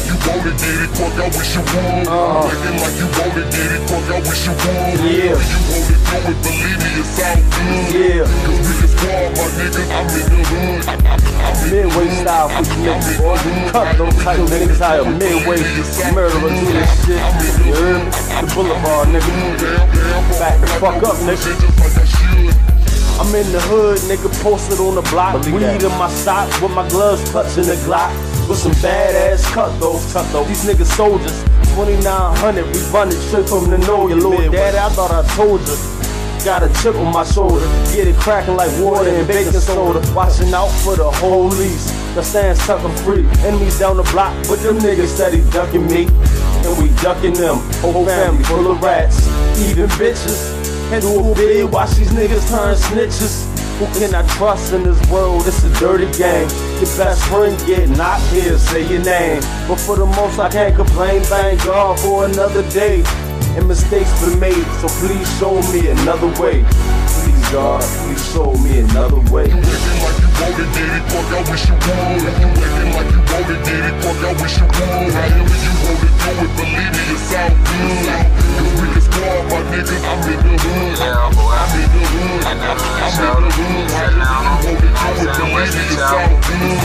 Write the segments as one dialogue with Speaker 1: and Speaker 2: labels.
Speaker 1: you wanna get it, fuck, I wish you would. Acting like you wanna get it, fuck, I wish you would.
Speaker 2: Yeah.
Speaker 1: When you wanna do it, believe me, it's all good.
Speaker 2: Yeah.
Speaker 1: Cause we can squad, my nigga, I'm in the hood.
Speaker 2: Midway style for you niggas, boy. You cut those type of niggas out of Midway. Murderer do this shit. You heard me? The Boulevard, nigga. Back the fuck up, nigga. I'm in the hood, nigga, posted on the block. Weed in my sock with my gloves touching the Glock. With some badass cutthroats. These niggas soldiers. 2900, we running straight from the know. Your little daddy, I thought I told you. Got a chip on my shoulder, get it cracking like water and baking soda. Watching out for the police, the stand sucker free. Enemies down the block, but them niggas steady ducking me, and we ducking them. Whole family full of rats, even bitches. And do a bid, watch these niggas turn snitches. Who can I trust in this world? It's a dirty game. Your best friend get knocked here, say your name. But for the most I can't complain, thank God for another day. And mistakes been made, so please show me another way. Please God, please show me another way.
Speaker 1: You acting like you wanna get it, fuck, I wish you would. You acting like you wanna get it, fuck, I wish you would. However you wanna do it, believe me, it's all good. Cause we can squad, my nigga, I'm in the hood.
Speaker 3: Yeah, boy,
Speaker 1: I'm in the hood. I'm in the hood. However you wanna do it, believe me, it's all good.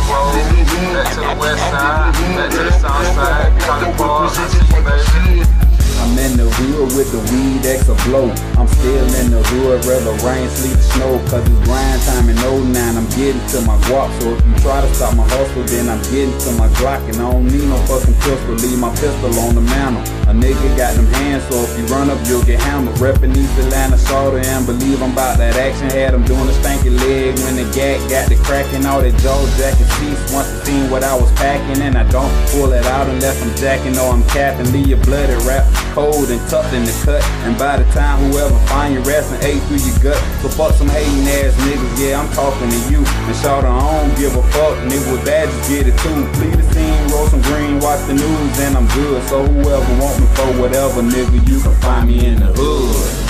Speaker 3: back to the west side, back to the south side, College Park, baby.
Speaker 4: I'm in the hood with the weed X a blow. I'm still in the hood, whether rain, sleet, or snow. Cause it's grind time in 09, I'm getting to my guap. So if you try to stop my hustle, then I'm getting to my Glock. And I don't need no fucking pistol, leave my pistol on the mantle. A nigga got them hands, so if you run up, you'll get hammered. Reppin' East Atlanta, sorta, and believe I'm about that action. Had them doing a stanky leg when the gag got the cracking. All that jaw jacket seats once I seen what I was packing. And I don't pull it out unless I'm jacking or I'm capping. Leave your bloody rap cold and tucked in the cut. And by the time whoever find you resting ate through your gut. So fuck some hating ass niggas, yeah, I'm talking to you. And shout I don't give a fuck, nigga with badges get it too. Please the scene, roll some green, watch the news, and I'm good. So whoever want me for whatever, nigga, you can find me in the hood.